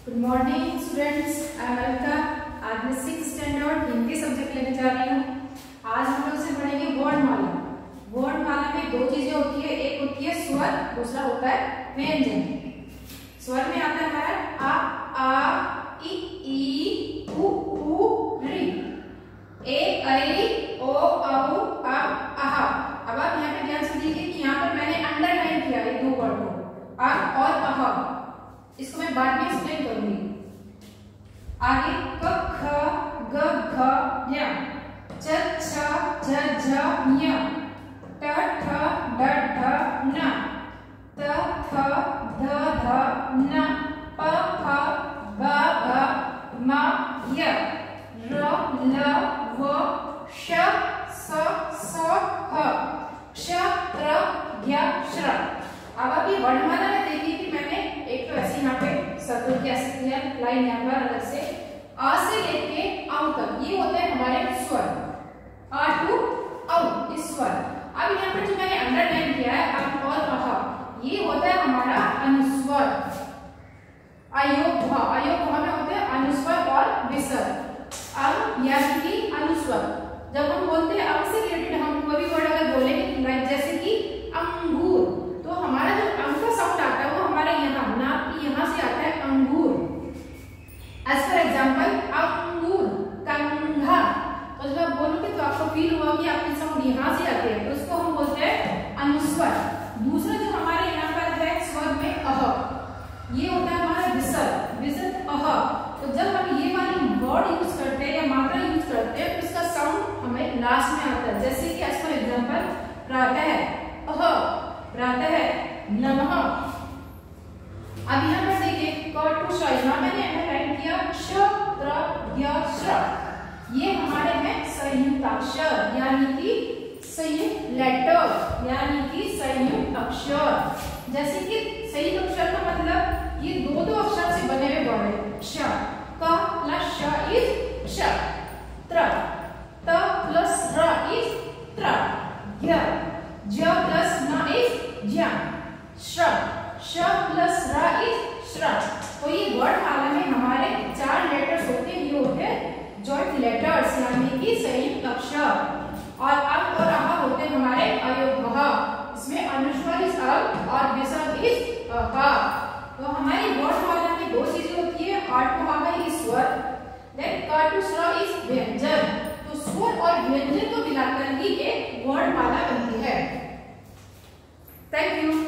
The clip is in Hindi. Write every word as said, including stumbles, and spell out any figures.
Good morning students, I am Alka. आज मैं सिक्स स्टैंडर्ड हिंदी सब्जेक्ट लेने जा रही हूँ। आज हम लोग से पढ़ेंगे वर्णमाला। वर्णमाला में दो चीजें होती है, एक होती है स्वर, दूसरा होता है व्यंजन। स्वर में आता है हमारा आ, आ, इ, ई, उ, ऊ, ऋ, ए, ऐ, ओ, औ, आ, आहा। अब आप यहाँ पे ध्यान से देखिए कि यहाँ पर मैंने अंडरलाइन किया है दो वर्ड को, आ और आहा। इसको मैं बाद में एक्सप्लेन करूंगी। आगे क, ख, ग, घ, ञ, च, छ, झ, झ, ञ, ट, ठ, ड, ढ, न, त, थ, ध, ध, न, प, फ, ब, भ, म, य, र, ल, व, श, स, स, ह, क्ष, त्र, ज्ञ, श्र। अब आप ये वर्णमाला में देखिए कि मैंने एक तो ऐसे यहाँ पे सर्कल की ऐसे किया लाइन यहाँ पर अलग से, आ से लेके औ तक ये होते हैं हमारे स्वर, आ टू औ इस स्वर। अब यहाँ पर जो मैंने अंडरलाइन किया है अ और अह, ये होता है हमारा अनुस्वर। अयोग भा, अयोग भा में होते हैं अनुस्वर और विसर्ग। अं यानी कि अनुस्वर। जब हम बोलते हैं अंग से रिलेटेड हम कोई भी वर्ड अगर बोलेंगे लाइक जैसे कि अंगूर, तो हमारा जो अंग का साउंड आता है वो हमारे यहाँ नाक की यहाँ से आता है अंगूर। एज फॉर एग्जाम्पल अंगूर, कंघा। तो जब आप बोलोगे तो आपको फील हुआ कि आपके साउंड यहाँ से आते हैं, तो उसको हम बोलते हैं अनुस्वर। दूसरा जो हमारे यहाँ पर है स्वर में अह, ये होता है हमारा विसर्ग, विसर्ग अह। तो जब हम ये वाली वर्ड यूज करते हैं या मात्रा यूज करते हैं तो इसका साउंड हमें लास्ट में आता है। जैसे कि एज फॉर एग्जाम्पल प्रातः अह, प्रातः नमः। अब यहाँ पर देखिए क टू श, यहाँ मैंने अंडरलाइन किया श, त्र, ज्ञ, श्र। ये हमारे हैं संयुक्त अक्षर यानी कि संयुक्त लेटर यानी कि संयुक्त अक्षर। जैसे कि संयुक्त अक्षर का मतलब ये दो दो अक्षर से बने हुए वर्ड है। श, क प्लस श इज श, त्र, त प्लस र इज त्र, ज्ञ, ज प्लस न इज ज्ञ, श्र, श प्लस र इज श्र। तो ये वर्णमाला में हमारे चार लेटर्स होते हैं, ये होते हैं जॉइंट लेटर्स यानी कि संयुक्त अक्षर। और अ और अह होते हैं हमारे अयोग। इसमें अनुस्वर इज अ और विसर्ग इज अ। तो हमारी वर्णमाला में दो चीजें होती है, आ टू आहा इज स्वर, देन क टू श्र इज व्यंजन। तो स्वर और व्यंजन को मिलाकर ही एक वर्णमाला बनती है। Thank you.